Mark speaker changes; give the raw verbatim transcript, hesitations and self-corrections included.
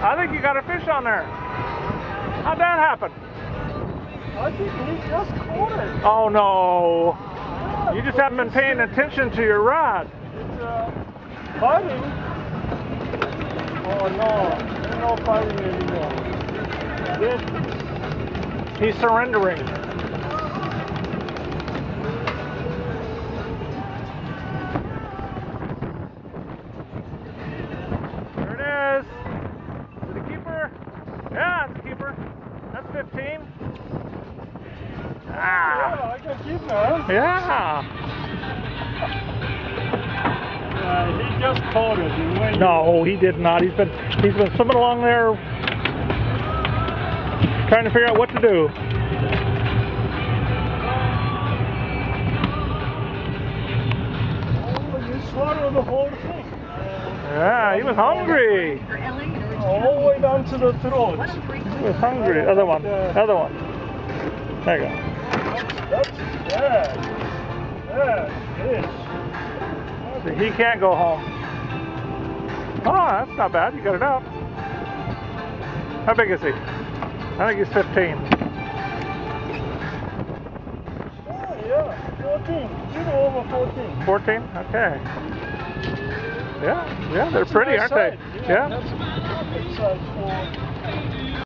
Speaker 1: I think you got a fish on there. How'd that happen?
Speaker 2: I think he just caught it.
Speaker 1: Oh no.
Speaker 2: Yeah,
Speaker 1: You just haven't been paying attention to your rod.
Speaker 2: It's uh, fighting. Oh no, there's no fighting anymore. Dead.
Speaker 1: He's surrendering. There it is. Is it a keeper? Yeah, it's a keeper. That's fifteen. Ah.
Speaker 2: Yeah, I can keep now.
Speaker 1: Yeah.
Speaker 2: Uh, he just caught it. He went
Speaker 1: No, he did not. He's been he's been swimming along there, trying to figure out what to do.
Speaker 2: Oh, you swallowed the whole thing.
Speaker 1: Yeah, he was hungry.
Speaker 2: All the way down to the throat.
Speaker 1: He was hungry. Other one. Other one. There you go.
Speaker 2: That's, that's bad. Bad fish.
Speaker 1: So he can't go home. Oh, that's not bad. You got it out. How big is he? I think he's fifteen.
Speaker 2: Oh, yeah. fourteen. Little over fourteen.
Speaker 1: fourteen? Okay. Yeah, yeah, they're
Speaker 2: That's a
Speaker 1: pretty,
Speaker 2: nice
Speaker 1: aren't they?
Speaker 2: size.
Speaker 1: Yeah.
Speaker 2: That's a perfect size for